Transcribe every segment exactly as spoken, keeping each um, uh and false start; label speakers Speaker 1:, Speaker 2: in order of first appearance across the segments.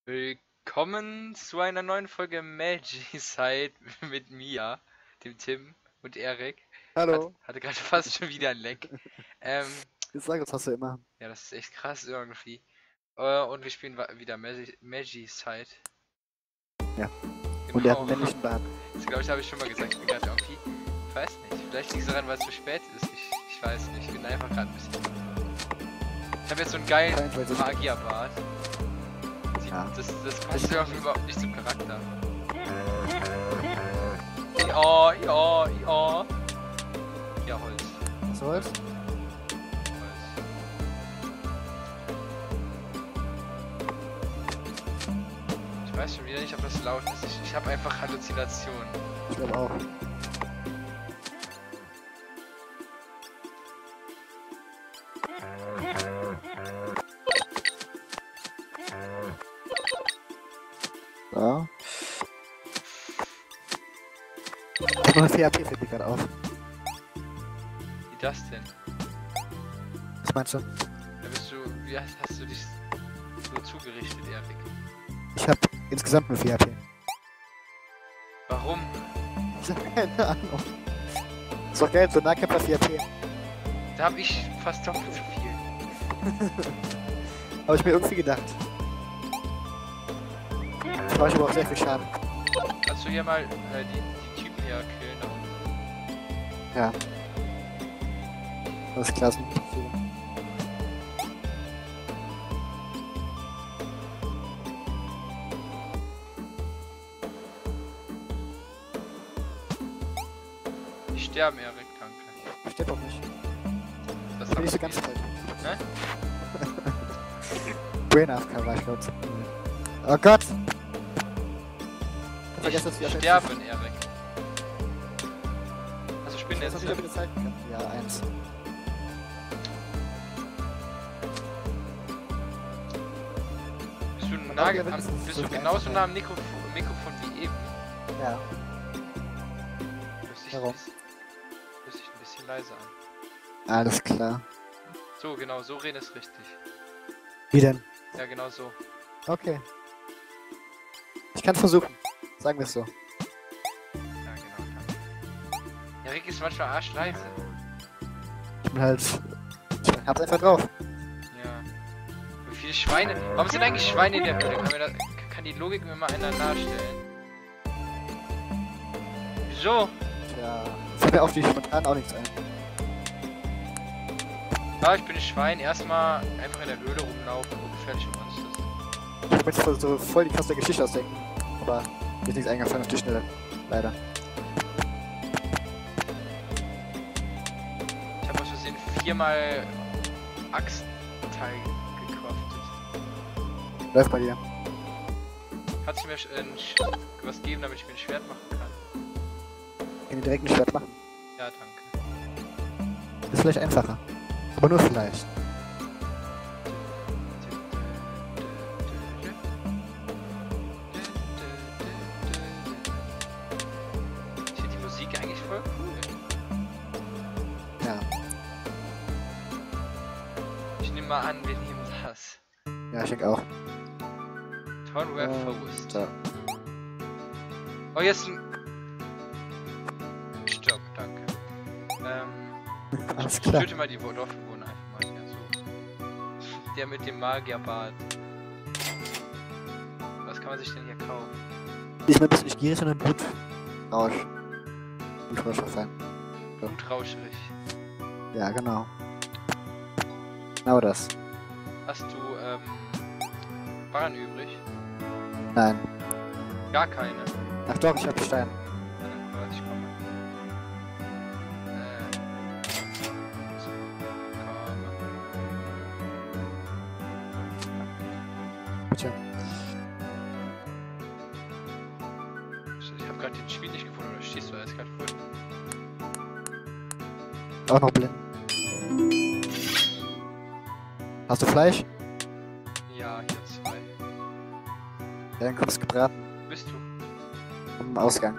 Speaker 1: Willkommen zu einer neuen Folge Magicide mit Mia, dem Tim und Erik. Hat,
Speaker 2: Hallo.
Speaker 1: hatte gerade fast schon wieder ein Leck. Ähm,
Speaker 2: Jetzt sag, das hast du immer.
Speaker 1: ja, das ist echt krass irgendwie. Äh, und wir spielen wa- wieder Magi Magicide.
Speaker 2: Ja. Und er hat
Speaker 1: Genau.
Speaker 2: einen männlichen Bart.
Speaker 1: Das glaube ich, habe ich schon mal gesagt. Ich bin gerade irgendwie. Ich weiß nicht. Vielleicht liegt es daran, weil es zu spät ist. Ich, ich weiß nicht. Ich bin einfach gerade ein bisschen. Ich habe jetzt so einen geilen
Speaker 2: Scheint, weil so-
Speaker 1: Magierbart. Sieht-
Speaker 2: Ja.
Speaker 1: Das, das passt irgendwie überhaupt nicht zum Charakter. Ja, ja, ja. Ja, Holz.
Speaker 2: Was soll's?
Speaker 1: Holz. Ich weiß schon wieder nicht, ob das laut ist. Ich, ich habe einfach Halluzinationen.
Speaker 2: Ich glaube auch. So. Ich hab noch ein P H P fällt mir gerade auf.
Speaker 1: Wie das denn?
Speaker 2: Was meinst du?
Speaker 1: Da bist du. Wie hast, hast du dich so zugerichtet, Erik?
Speaker 2: Ich hab insgesamt nur vier H P.
Speaker 1: Warum?
Speaker 2: Ich hab keine Ahnung. Ist doch geil, so Nahkämpfer vier H P.
Speaker 1: Da habe ich fast doppelt so viel.
Speaker 2: Habe ich mir irgendwie gedacht. Das war ich aber auch sehr viel Schaden.
Speaker 1: Kannst du hier mal äh, die, die Typen hier killen da unten?
Speaker 2: Ja. Das ist klasse.
Speaker 1: Die sterben, Erik, danke.
Speaker 2: Ich sterb auch nicht.
Speaker 1: Das
Speaker 2: Da bin ich so
Speaker 1: haben
Speaker 2: ganz
Speaker 1: wir
Speaker 2: weit.
Speaker 1: Ne?
Speaker 2: Brain A F K war ich glaub. Oh Gott! Ich
Speaker 1: jetzt.
Speaker 2: vergesse, dass wir
Speaker 1: Die
Speaker 2: auf
Speaker 1: sterben, Erik. Also Spinnen
Speaker 2: Jetzt
Speaker 1: jetzt.
Speaker 2: hast du wieder Zeit gehabt. Ja, eins.
Speaker 1: Bist du,
Speaker 2: Man
Speaker 1: nah,
Speaker 2: darf ja
Speaker 1: am,
Speaker 2: mindestens
Speaker 1: bist
Speaker 2: so
Speaker 1: du
Speaker 2: viel
Speaker 1: genauso
Speaker 2: Einzelheiten.
Speaker 1: nah am Mikrofon, Mikrofon wie eben?
Speaker 2: Ja.
Speaker 1: Hörst dich
Speaker 2: Warum?
Speaker 1: ein bisschen- hörst dich ein bisschen leiser an.
Speaker 2: Alles klar.
Speaker 1: So, genau, so reden ist richtig.
Speaker 2: Wie denn?
Speaker 1: Ja, genau so.
Speaker 2: Okay. Ich kann versuchen. Sagen wir es so.
Speaker 1: Ja, genau, danke. Erik ist manchmal arschleise.
Speaker 2: Ich bin halt. Ich hab's einfach drauf.
Speaker 1: Ja. Wie viele Schweine. Warum sind eigentlich Schweine in der Höhle? Kann, mir da, kann die Logik mir mal einer nachstellen? Wieso?
Speaker 2: Tja. Jetzt fällt mir auf die spontan auch nichts ein.
Speaker 1: Ja, ich bin ein Schwein. Erstmal einfach in der Höhle rumlaufen, ungefährliche Monsters.
Speaker 2: Ich hab jetzt voll- so voll die krasse Geschichte ausdenken. Aber mir ist nichts eingefallen auf die Schnelle. Leider.
Speaker 1: Ich habe aus Versehen viermal Axtteil gecraftet.
Speaker 2: Läuft bei dir.
Speaker 1: Kannst du mir sch- ein Sch was geben, damit ich mir ein Schwert machen kann?
Speaker 2: Ich kann dir direkt ein Schwert machen.
Speaker 1: Ja, danke.
Speaker 2: Ist vielleicht einfacher. Aber nur vielleicht.
Speaker 1: Ich finde die Musik eigentlich voll cool.
Speaker 2: Ja.
Speaker 1: Ich nehme mal an, wir nehmen das.
Speaker 2: Ja, ich denke auch.
Speaker 1: Thornware
Speaker 2: Äh,
Speaker 1: Forest.
Speaker 2: so.
Speaker 1: Oh, jetzt ein... Stopp, danke. Ähm,
Speaker 2: Alles
Speaker 1: ich
Speaker 2: klar.
Speaker 1: töte mal die Dorfbewohner einfach mal. Ja, so. Der mit dem Magierbart. Was kann man sich denn hier kaufen?
Speaker 2: Nicht mal ein bisschen gierig, sondern Blutrausch. Blutrausch verfallen. So.
Speaker 1: Blutrauscherig.
Speaker 2: Ja, genau. Genau das.
Speaker 1: Hast du, ähm, Barren übrig?
Speaker 2: Nein.
Speaker 1: Gar keine.
Speaker 2: Ach doch, ich hab Stein.
Speaker 1: Ja, warte, ich komme. Äh. So, komme.
Speaker 2: Tja.
Speaker 1: Ich hab grad den Spiel nicht gefunden, oder stehst du da? Ist grad voll.
Speaker 2: Auch noch blind. Hast du Fleisch?
Speaker 1: Ja, hier zwei.
Speaker 2: Ja, dann kommst gebraten.
Speaker 1: Bist du?
Speaker 2: Am Ausgang.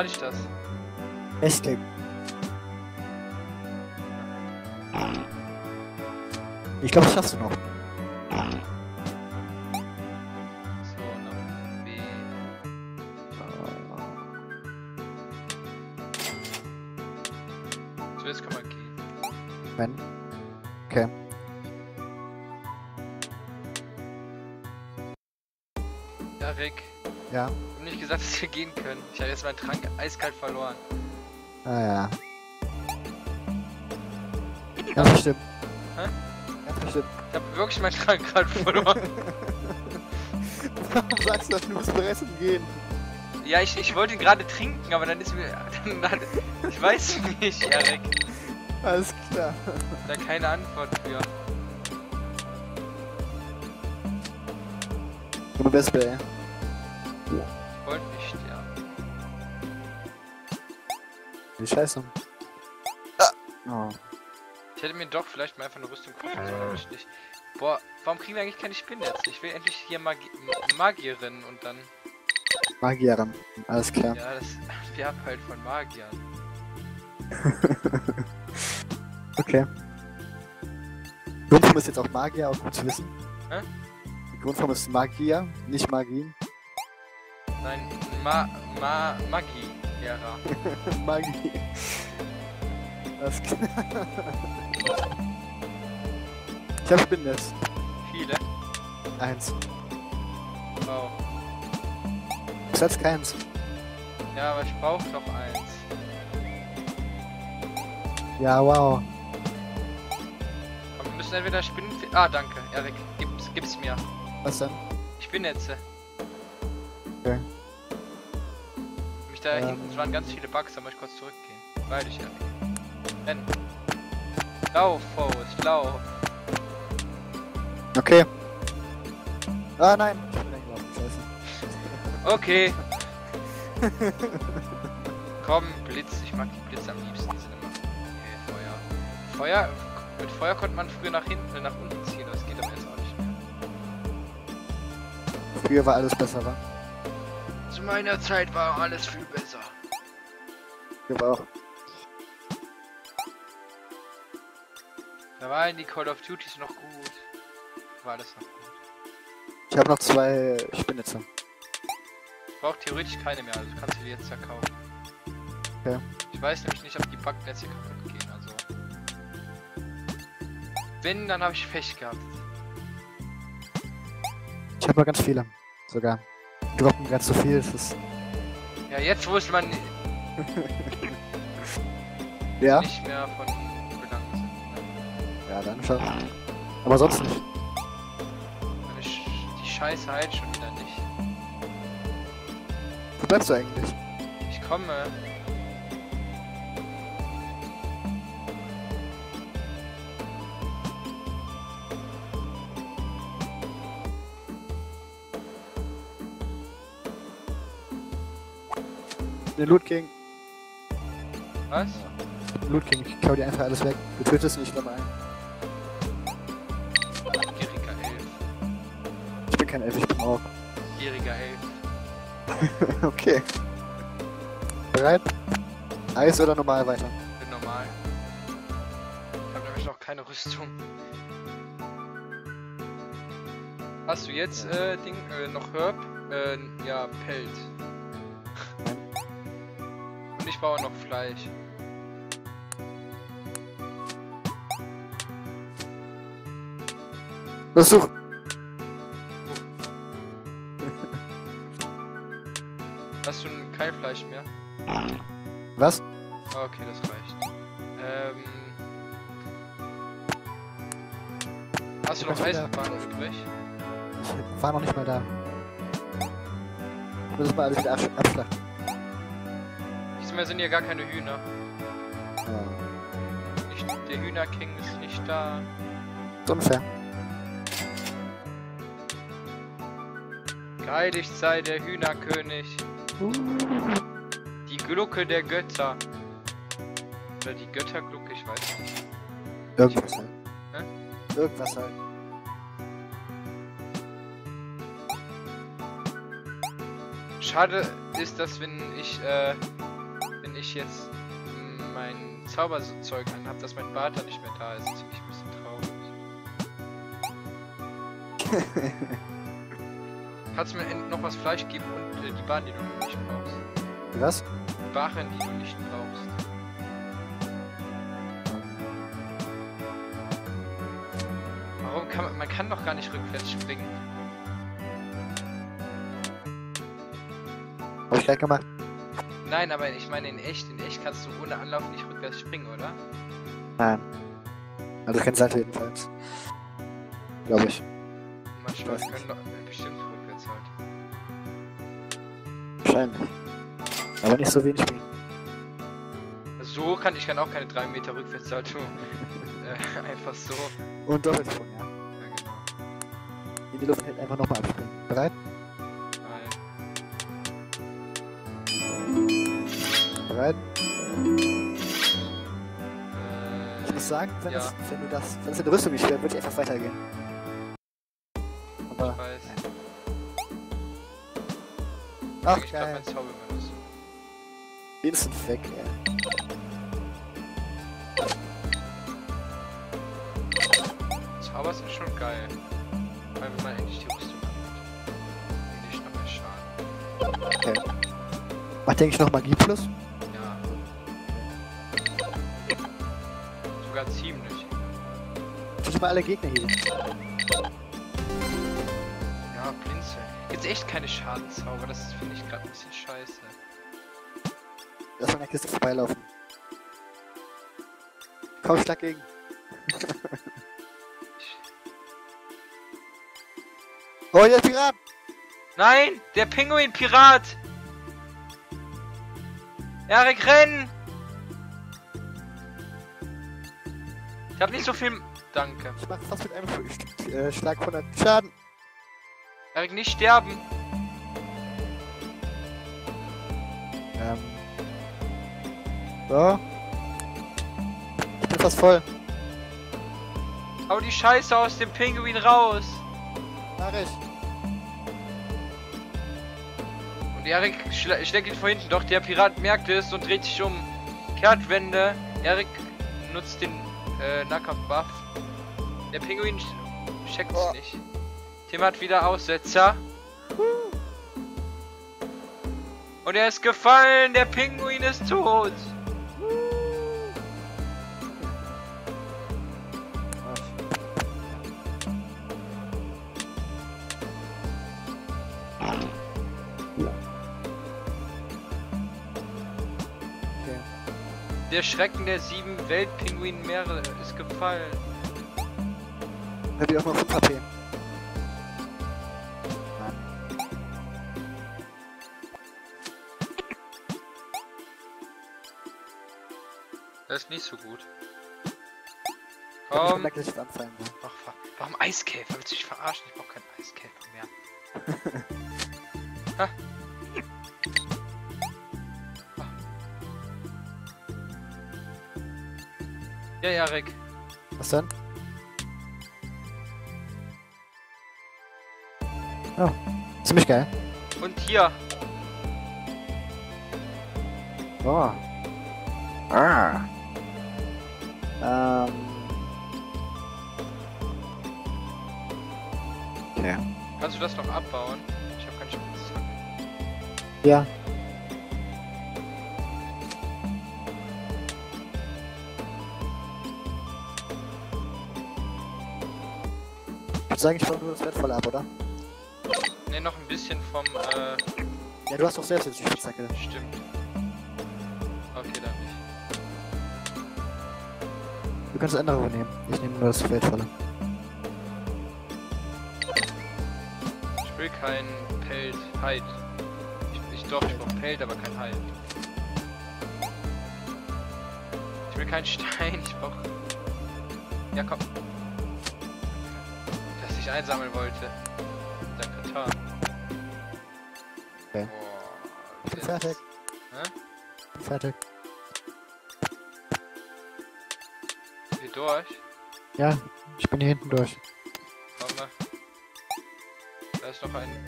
Speaker 1: lade ich das?
Speaker 2: Escape. Ich glaube, das schaffst du noch.
Speaker 1: So, noch B. So, jetzt kann man gehen.
Speaker 2: Wenn. Okay.
Speaker 1: Ja, Rick.
Speaker 2: Ja.
Speaker 1: Ich hab nicht gesagt, dass wir gehen können. Ich habe jetzt meinen Trank eiskalt verloren.
Speaker 2: Ah ja. Ja, das stimmt.
Speaker 1: Hä?
Speaker 2: Ja, das stimmt.
Speaker 1: Ich habe wirklich meinen Trank gerade verloren.
Speaker 2: Warum sagst du das? Du bist bereit zum Gehen.
Speaker 1: Ja, ich, ich wollte ihn gerade trinken, aber dann ist mir... Dann, dann, ich weiß nicht, Erik.
Speaker 2: Alles klar.
Speaker 1: Da keine Antwort für.
Speaker 2: Du bist bei.
Speaker 1: Ich wollte nicht, ja.
Speaker 2: Die Scheiße. Ah. Oh.
Speaker 1: Ich hätte mir doch vielleicht mal einfach eine Rüstung kaufen sollen, aber ich nicht. Boah, warum kriegen wir eigentlich keine Spinnennetze? Ich will endlich hier Magi Magierin und dann...
Speaker 2: Magierin. Alles klar.
Speaker 1: Ja, das... Wir haben halt von Magiern.
Speaker 2: Okay. Die Grundform ist jetzt auch Magier, auch gut zu wissen.
Speaker 1: Hä?
Speaker 2: Die Grundform ist Magier, nicht Magie.
Speaker 1: Nein, Ma... Ma... Magie. Ära.
Speaker 2: Magie. Alles klar. Ich hab Spinnennetz.
Speaker 1: Viele.
Speaker 2: Eins.
Speaker 1: Wow.
Speaker 2: Ich hat's keins.
Speaker 1: Ja, aber ich brauche noch eins.
Speaker 2: Ja, wow.
Speaker 1: Aber wir müssen entweder Spinnen... Ah, danke, Erik. Gib's, gib's mir.
Speaker 2: Was denn?
Speaker 1: Spinnennetze.
Speaker 2: Okay.
Speaker 1: Mich da
Speaker 2: Ähm.
Speaker 1: hinten waren ganz viele Bugs, da muss ich kurz zurückgehen. Weil ich, Erik. Renn. Lauf, Faust, lauf.
Speaker 2: Okay. Ah, nein. Ich bin eingelaufen, scheiße.
Speaker 1: Okay. Komm, Blitz. Ich mag die Blitze am liebsten. Die sind immer... Okay, Feuer. Feuer... Mit Feuer konnte man früher nach hinten, äh, nach unten ziehen. Das geht aber jetzt auch nicht mehr.
Speaker 2: Früher war alles besser, wa?
Speaker 1: Zu meiner Zeit war alles viel besser.
Speaker 2: Ich glaube auch.
Speaker 1: Da waren die Call of Duties noch gut. War alles noch gut.
Speaker 2: Ich habe noch zwei Spinnennetze.
Speaker 1: Ich brauche theoretisch keine mehr, also kannst du die jetzt ja kaufen.
Speaker 2: Okay.
Speaker 1: Ich weiß nämlich nicht, ob die Backnetze kaputt gehen, also... Wenn, dann habe ich Pech gehabt.
Speaker 2: Ich habe noch ganz viele. Sogar. Die droppen ganz so viel, es ist...
Speaker 1: Ja, jetzt wo es man
Speaker 2: Ja?
Speaker 1: nicht mehr von Belang sind. Ne?
Speaker 2: Ja, dann schon. Aber sonst nicht.
Speaker 1: Und ich, die Scheiße halt schon wieder nicht.
Speaker 2: Wo bleibst du eigentlich?
Speaker 1: Ich komme.
Speaker 2: Den Loot King.
Speaker 1: Was?
Speaker 2: Loot King, ich kau dir einfach alles weg. Du tötest mich nochmal ein.
Speaker 1: Gieriger Elf.
Speaker 2: Ich bin kein Elf, ich bin auch.
Speaker 1: Gieriger Elf.
Speaker 2: Okay. Bereit? Eis oder normal weiter?
Speaker 1: Bin normal. Ich habe nämlich noch keine Rüstung. Hast du jetzt äh, Ding, äh, noch Herb? Äh, ja, Pelz. Und ich baue noch Fleisch.
Speaker 2: Was such?
Speaker 1: Hast du kein Fleisch mehr?
Speaker 2: Was?
Speaker 1: Ah, okay, das reicht. Ähm. Hast du noch
Speaker 2: Ich weiß
Speaker 1: Eisenbahn übrig?
Speaker 2: Ich war noch nicht mal da. Ich muss das mal alles wieder absch abschlachten.
Speaker 1: Diesmal sind hier gar keine Hühner.
Speaker 2: Ja.
Speaker 1: Nicht, der Hühnerking ist nicht da.
Speaker 2: Ist unfair.
Speaker 1: Geheiligt sei der Hühnerkönig.
Speaker 2: Uh.
Speaker 1: Die Glucke der Götter. Oder die Götterglucke, ich weiß nicht.
Speaker 2: Irgendwas halt.
Speaker 1: Hä?
Speaker 2: Irgendwas halt.
Speaker 1: Schade ist, dass wenn ich äh, ich jetzt mh, mein Zauberzeug anhab, dass mein Bart dann nicht mehr da ist. Das finde ich ein bisschen traurig. Kannst du mir noch was Fleisch geben und äh, die Bahn, die du nicht brauchst?
Speaker 2: Was?
Speaker 1: Die Waren, die du nicht brauchst. Warum kann man... Man kann doch gar nicht rückwärts springen.
Speaker 2: Hab ich gleich gemacht.
Speaker 1: Nein, aber ich meine in echt. In echt kannst du ohne Anlauf nicht rückwärts springen, oder?
Speaker 2: Nein. Also kein Salto jedenfalls. Glaube ich.
Speaker 1: Mal schauen, wir können doch äh, bestimmt rückwärts halt.
Speaker 2: Wahrscheinlich. Aber nicht so wenig wie.
Speaker 1: So kann ich kann auch keine drei Meter rückwärts Salto. äh, einfach so.
Speaker 2: Und Doppelsprung, ja.
Speaker 1: Ja, genau.
Speaker 2: In die Luft hält einfach nochmal abspringen. Bereit?
Speaker 1: Nein.
Speaker 2: Bereit?
Speaker 1: Äh,
Speaker 2: Ich muss sagen, wenn,
Speaker 1: ja.
Speaker 2: es, wenn du das, wenn es in der Rüstung nicht wäre, würde ich einfach weitergehen. Aber.
Speaker 1: Ich weiß.
Speaker 2: Ach,
Speaker 1: ich glaube,
Speaker 2: geil.
Speaker 1: mein Zaubermann ist.
Speaker 2: Instant weg, ey.
Speaker 1: Zauber sind schon geil. Weil wenn man endlich die Rüstung hat. Und nicht noch mehr Schaden.
Speaker 2: Okay. Macht denke ich noch Magie plus?
Speaker 1: Ja. Sogar ziemlich.
Speaker 2: Tut mal alle Gegner hier.
Speaker 1: Ja, Blinzeln. Gibt's echt keine Schadenzauber, das finde ich gerade ein bisschen scheiße.
Speaker 2: Lass mal an der Kiste vorbeilaufen. Komm, schlag gegen. Oh, hier ist Pirat!
Speaker 1: Nein! Der Pinguin-Pirat! Erik, renn! Ich hab nicht so viel... Danke.
Speaker 2: Ich mach fast mit einem Sch äh, Schlag hundert Schaden.
Speaker 1: Erik, nicht sterben!
Speaker 2: Ähm. So. Ich bin fast voll.
Speaker 1: Hau die Scheiße aus dem Pinguin raus!
Speaker 2: Mach ich.
Speaker 1: Und Erik schl schlägt ihn von hinten, doch der Pirat merkt es und dreht sich um. Kehrtwende. Erik nutzt den äh, Nahkampf-Buff. Der Pinguin checkt es
Speaker 2: Oh.
Speaker 1: nicht. Tim hat wieder Aussetzer. Und er ist gefallen, der Pinguin ist tot.
Speaker 2: Okay.
Speaker 1: Der Schrecken der sieben Weltpinguinmeere ist gefallen.
Speaker 2: Hab ich auch noch fünf H P. Mann.
Speaker 1: Das ist nicht so gut.
Speaker 2: Ich
Speaker 1: Komm.
Speaker 2: merke, dass ich anfallen will.
Speaker 1: Ach, wa- warum Eiskäfer? Willst du dich verarschen? Ich brauch keinen Eiskäfer mehr. Ha. Ah. Ja, Erik.
Speaker 2: Was denn? Oh, ziemlich geil.
Speaker 1: Und hier.
Speaker 2: Oh. Ah. Ähm. Okay.
Speaker 1: Kannst du das noch abbauen? Ich habe keine Spitzhacke.
Speaker 2: Ja. Ich würde sagen, ich baue nur das Wertvolle ab, oder?
Speaker 1: Ne, noch ein bisschen vom, äh,
Speaker 2: Ja, du hast doch selbst jetzt die Spitzhacke.
Speaker 1: stimmt. Okay, dann nicht.
Speaker 2: Du kannst das andere übernehmen. Ich nehme nur das Wertvolle.
Speaker 1: Ich will kein Pelt, Hide. Ich, ich doch, ich brauch Pelt, aber kein Hide. Ich will keinen Stein, ich brauch... Ja, komm. Dass ich einsammeln wollte. Danke, Tar.
Speaker 2: Okay.
Speaker 1: Boah,
Speaker 2: Ich bin
Speaker 1: jetzt-
Speaker 2: fertig.
Speaker 1: Hä?
Speaker 2: Ich bin fertig.
Speaker 1: Hier durch?
Speaker 2: Ja, ich bin hier hinten durch.
Speaker 1: Warte mal. Da ist noch ein...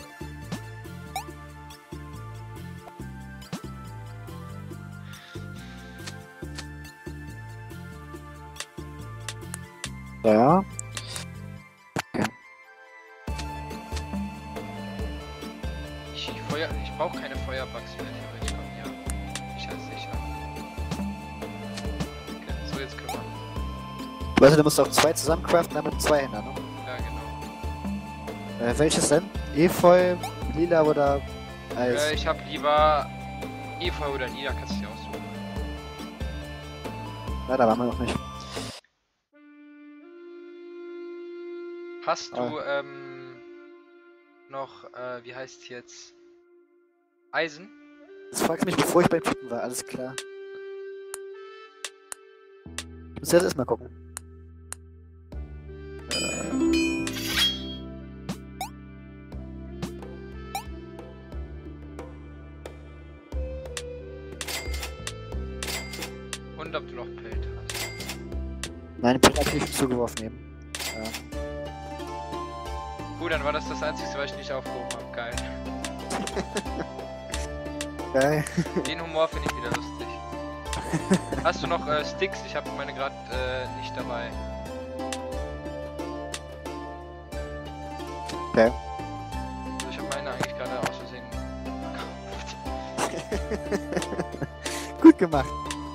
Speaker 2: Ja.
Speaker 1: Ich, ich, Feuer, ich brauche keine Feuerbugs mehr, theoretisch von mir. Sicher ist sicher. Okay, so, jetzt können wir.
Speaker 2: Weißt du, du musst auch zwei zusammen craften, damit zwei Händer, ne?
Speaker 1: Ja, genau.
Speaker 2: Äh, welches denn? Efeu, lila oder Eis?
Speaker 1: Äh, ich habe lieber Efeu oder Lila, kannst du dir aussuchen.
Speaker 2: Na, da waren wir noch nicht.
Speaker 1: Hast du,
Speaker 2: Ah.
Speaker 1: ähm, noch, äh, wie heißt jetzt? Eisen?
Speaker 2: Das fragst du mich, bevor ich beim Typen war, alles klar. Ich muss jetzt erstmal gucken.
Speaker 1: Und ob du noch Pelt hast.
Speaker 2: Nein, Pille hab ich schon zugeworfen eben. Ja.
Speaker 1: Gut, dann war das das Einzige, was ich nicht aufgehoben habe. Geil.
Speaker 2: Geil.
Speaker 1: Den Humor finde ich wieder lustig. Hast du noch äh, Sticks? Ich habe meine gerade äh, nicht dabei.
Speaker 2: Okay.
Speaker 1: Also ich habe meine eigentlich gerade aus Versehen gekauft.
Speaker 2: Gut gemacht.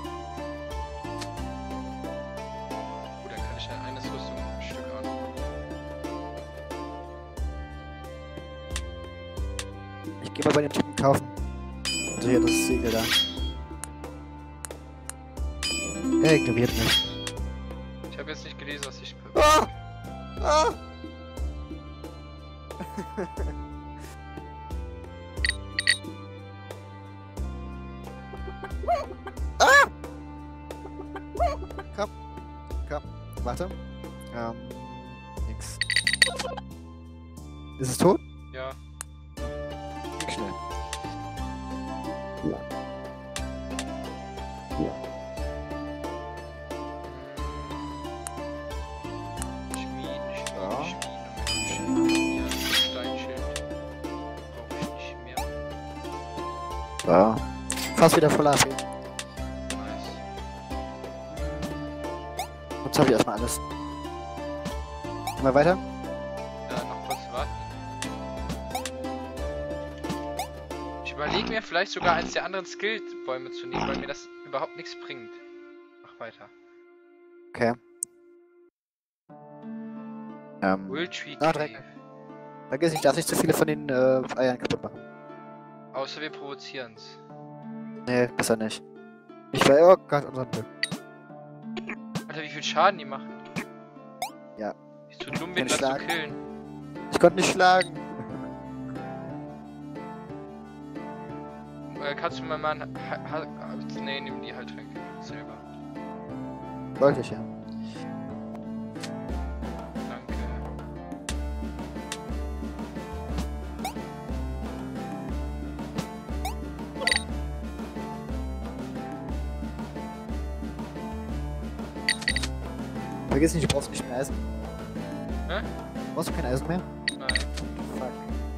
Speaker 1: Gut, dann kann ich ja eines Rüstung ein Stück an.
Speaker 2: Ich geh mal bei dem Typen kaufen. Also hier das Segel da. Er ignoriert mich.
Speaker 1: Ich habe jetzt nicht gelesen, was ich...
Speaker 2: Ah! Ah! Ah! Komm. Komm. Warte. Ähm. Nix. Ist es tot?
Speaker 1: Ja.
Speaker 2: Ging schnell.
Speaker 1: Schmieden,
Speaker 2: Ja.
Speaker 1: Schmieden, Schmieden. Ja, Steinschild. Brauche ich nicht mehr.
Speaker 2: Ja. Fast wieder voll A P.
Speaker 1: Nice.
Speaker 2: Jetzt habe ich erstmal alles. Mal weiter.
Speaker 1: Ja, noch kurz warten. Ich überlege mir vielleicht sogar eins der anderen Skill-Bäume zu nehmen, weil mir das überhaupt nichts bringt. Mach weiter.
Speaker 2: Okay. Ähm.
Speaker 1: Will Tree
Speaker 2: Ah,
Speaker 1: Cave.
Speaker 2: Dreck. Vergiss nicht, darf nicht zu viele von den äh, Eiern kaputt machen.
Speaker 1: Außer wir provozieren's.
Speaker 2: Nee, besser nicht. Ich war oh Gott, unseren Glück.
Speaker 1: Alter, wie viel Schaden die machen.
Speaker 2: Ja.
Speaker 1: Ich zu dumm bin,
Speaker 2: Kein
Speaker 1: das zu
Speaker 2: Schlag.
Speaker 1: killen.
Speaker 2: Ich konnte nicht schlagen.
Speaker 1: Äh, kannst du mir mal ein... Ha ha nee, nimm die Heiltränke selber.
Speaker 2: Wollte ich ja.
Speaker 1: Danke.
Speaker 2: Vergiss nicht, du brauchst nicht mehr Eisen.
Speaker 1: Hä?
Speaker 2: Brauchst du kein Eisen mehr?
Speaker 1: Nein.
Speaker 2: Fuck.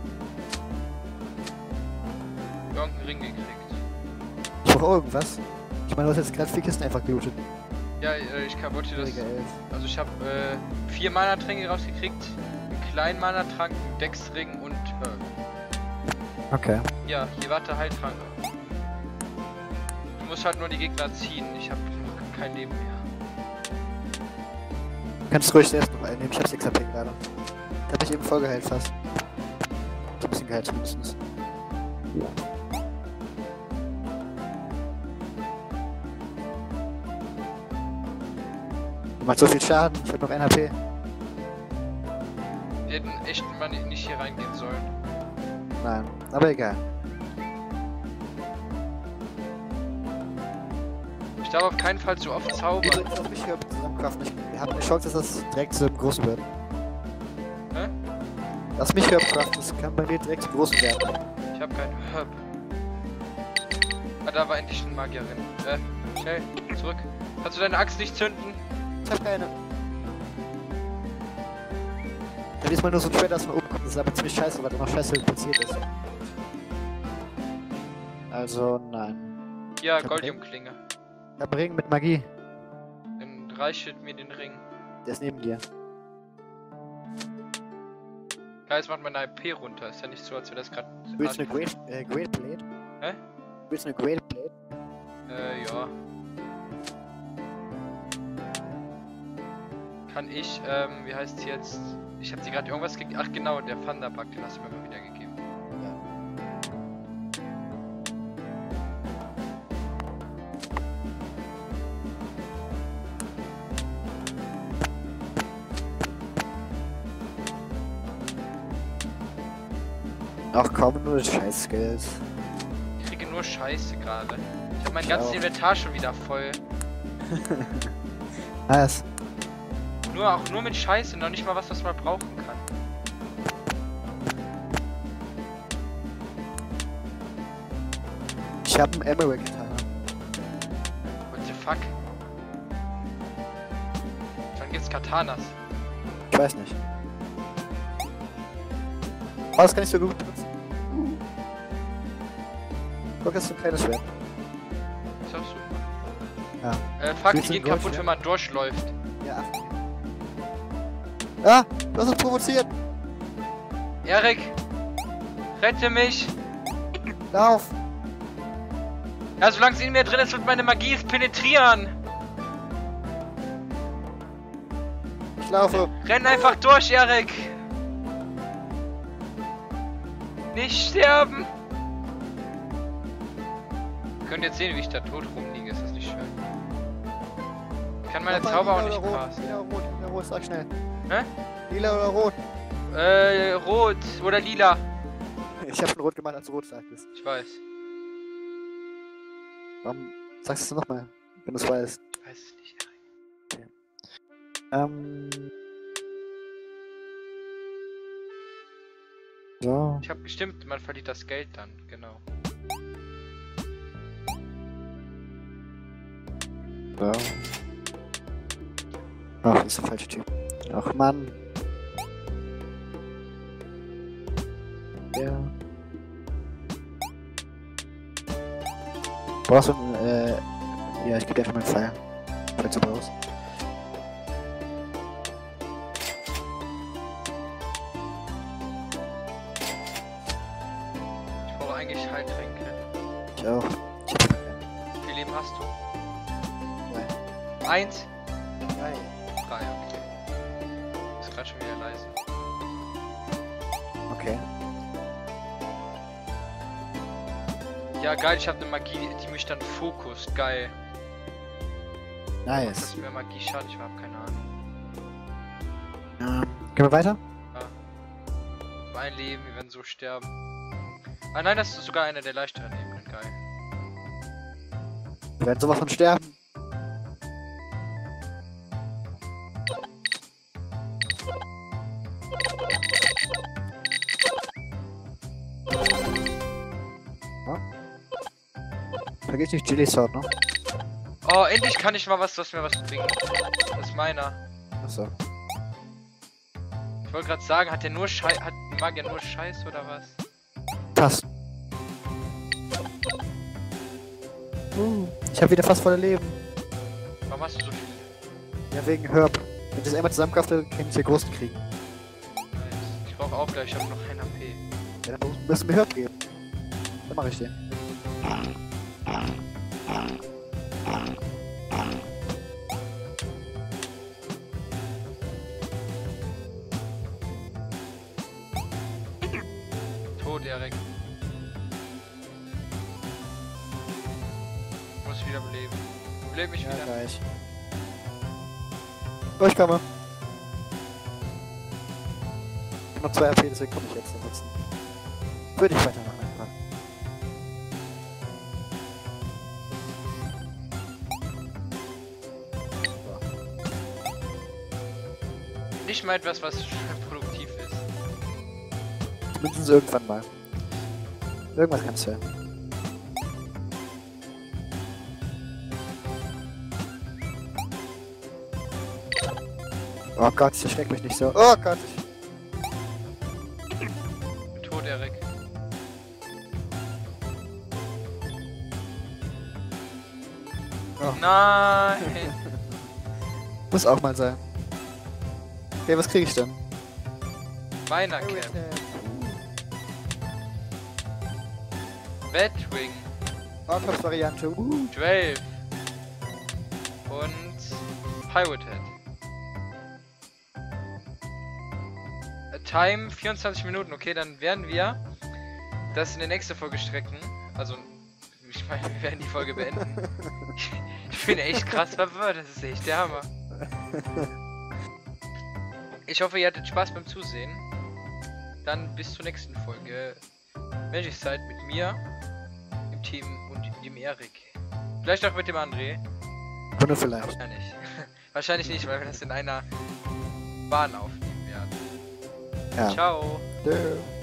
Speaker 1: Irgendeinen Ring gekriegt.
Speaker 2: Ich brauch auch irgendwas. Ich meine, du hast jetzt gerade vier Kisten einfach gelootet.
Speaker 1: Ja, äh, ich kann, wollte das...
Speaker 2: Mega elf.
Speaker 1: Also ich habe äh, vier Mana-Tränke rausgekriegt, einen kleinen Mana-Trank, einen Dex-Ring und äh,
Speaker 2: Okay.
Speaker 1: ja, hier warte Heiltrank. Du musst halt nur die Gegner ziehen, ich habe kein Leben mehr.
Speaker 2: Kannst ruhig erst noch einnehmen, ich hab's X H P gerade. Ich hab mich eben voll geheilt fast. So ein bisschen geheilt zumindest. Du machst so viel Schaden, ich hab noch ein H P.
Speaker 1: Wir hätten echt mal nicht hier reingehen sollen.
Speaker 2: Nein, aber egal.
Speaker 1: Ich darf auf keinen Fall zu oft
Speaker 2: Wir
Speaker 1: zaubern.
Speaker 2: sollten auf mich hier zusammenkraften. Ich habe eine Chance, dass das direkt zum Großen wird.
Speaker 1: Hä?
Speaker 2: Lass mich herabkraften, das kann bei mir direkt zum Großen werden.
Speaker 1: Ich habe keinen Herb. Ah, da war endlich eine Magierin. Äh, schnell, zurück. Kannst du deine Axt nicht zünden?
Speaker 2: Ich hab keine. Ja, diesmal nur so ein Schwert, das von oben kommt. Das ist aber ziemlich scheiße, weil da noch scheiße passiert ist. Also, nein.
Speaker 1: Ja,
Speaker 2: Ich hab
Speaker 1: Goldiumklinge.
Speaker 2: Ich hab einen Ring mit Magie.
Speaker 1: Dann reicht mir den Ring.
Speaker 2: Der ist neben dir.
Speaker 1: Geil, macht meine I P runter. Ist ja nicht so, als wäre das gerade.
Speaker 2: Willst du eine Great, äh, Great Plate?
Speaker 1: Hä?
Speaker 2: Willst du eine Great Plate?
Speaker 1: Äh, ja. Kann ich, ähm, wie heißt sie jetzt? Ich hab dir gerade irgendwas gegeben. Ach genau, der Thunderbug, den hast du mir mal wieder gegeben.
Speaker 2: Ach komm, nur scheiß Skills.
Speaker 1: Ich kriege nur Scheiße gerade. Ich hab mein
Speaker 2: Ich
Speaker 1: ganzes
Speaker 2: auch.
Speaker 1: Inventar schon wieder voll.
Speaker 2: Nice.
Speaker 1: Nur auch nur mit Scheiße, noch nicht mal was, was man brauchen kann.
Speaker 2: Ich hab einen Emerald getan.
Speaker 1: What the fuck? Dann gibt's Katanas.
Speaker 2: Ich weiß nicht. Oh, das kann ich so gut benutzen. Guck, das ist ein kleines Schwert.
Speaker 1: Ist auch super.
Speaker 2: Ja.
Speaker 1: Äh, fuck, die
Speaker 2: Willst du
Speaker 1: gehen
Speaker 2: ein Gold,
Speaker 1: kaputt,
Speaker 2: ja?
Speaker 1: wenn man durchläuft.
Speaker 2: Ja, ach. Ah, du hast uns provoziert.
Speaker 1: Erik! Rette mich!
Speaker 2: Lauf.
Speaker 1: Ja, solange es in mir drin ist, wird meine Magie es penetrieren!
Speaker 2: Ich laufe.
Speaker 1: Renn einfach durch, Erik! Nicht sterben! Ihr könnt jetzt sehen, wie ich da tot rumliege, ist das nicht schön? Ich kann meine
Speaker 2: Mach mal
Speaker 1: Zauber auch
Speaker 2: lila
Speaker 1: nicht
Speaker 2: oder rot.
Speaker 1: casten.
Speaker 2: Lila oder rot, lila oder rot, sag schnell.
Speaker 1: Hä?
Speaker 2: Lila oder rot?
Speaker 1: Äh, rot oder lila.
Speaker 2: Ich hab schon rot gemacht, als du rot sagtest.
Speaker 1: Ich weiß.
Speaker 2: Warum sagst du es nochmal, wenn du es weißt?
Speaker 1: Ich weiß es nicht, Erik.
Speaker 2: Ähm. So.
Speaker 1: Ich hab gestimmt, man verliert das Geld dann, genau.
Speaker 2: So. Ach, das ist der falsche Typ. Ach Mann. Ja. Brauchst du ein, äh. Ja, ich geb dir einfach mal einen Pfeil. Falls du brauchst.
Speaker 1: Ich brauche eigentlich Heiltränke.
Speaker 2: Ich auch. Ich hab keinen.
Speaker 1: Wie viel Leben hast du?
Speaker 2: Nein.
Speaker 1: Eins?
Speaker 2: Nein.
Speaker 1: Drei, okay. Ist gerade schon wieder leise.
Speaker 2: Okay.
Speaker 1: Ja, geil, ich habe eine Magie, die mich dann fokust. Geil.
Speaker 2: Nice.
Speaker 1: Das mir Magie schadet, ich habe keine Ahnung.
Speaker 2: Ähm, gehen wir weiter?
Speaker 1: Mein Leben, wir werden so sterben. Ah nein, das ist sogar einer der leichteren Ebenen, geil.
Speaker 2: Wir werden sowas von sterben. Ja. Vergiss nicht Chili Sword, ne?
Speaker 1: Oh, endlich kann ich mal was, was mir was bringt. Das ist meiner.
Speaker 2: Achso.
Speaker 1: Ich wollte gerade sagen, hat der nur Scheiß, hat die Magier nur Scheiß oder was?
Speaker 2: Passt. Uh, ich habe wieder fast volle Leben.
Speaker 1: Warum hast du so viel?
Speaker 2: Ja, wegen Herb. Wenn ich das einmal zusammenkaufe, kann ich den großen kriegen.
Speaker 1: Nice. Ich brauche auch gleich, ich habe noch ein H P.
Speaker 2: Ja, dann musst du mir Herb geben. Dann mache ich den.
Speaker 1: Tot, Erik. Ich muss wieder beleben. Beleb mich
Speaker 2: Ja,
Speaker 1: wieder.
Speaker 2: gleich. Oh, ich komme. Ich hab noch zwei H P, deswegen komme ich jetzt noch nutzen. Würde ich weitermachen einfach.
Speaker 1: Nicht mal etwas, was produktiv ist.
Speaker 2: Mindestens irgendwann mal. Irgendwas kannst du ja. Oh Gott, ich erschreck mich nicht so. Oh Gott.
Speaker 1: Tot, Erik.
Speaker 2: Oh.
Speaker 1: Nein!
Speaker 2: Muss auch mal sein. Okay, was krieg ich denn?
Speaker 1: Meiner Cap. Batwing.
Speaker 2: Orkops-Variante. Uh.
Speaker 1: zwölf. Und Pirate Head. Time vierundzwanzig Minuten. Okay, dann werden wir das in der nächsten Folge strecken. Also, ich meine, wir werden die Folge beenden. Ich bin echt krass verwirrt. Das ist echt der Hammer. Ich hoffe, ihr hattet Spaß beim Zusehen. Dann bis zur nächsten Folge. Magic Side mit mir im Team und dem Erik. Vielleicht auch mit dem André.
Speaker 2: Oder vielleicht.
Speaker 1: Wahrscheinlich. Wahrscheinlich nicht, weil wir das in einer Bahn aufnehmen werden.
Speaker 2: Ja.
Speaker 1: Ciao.
Speaker 2: Tschö.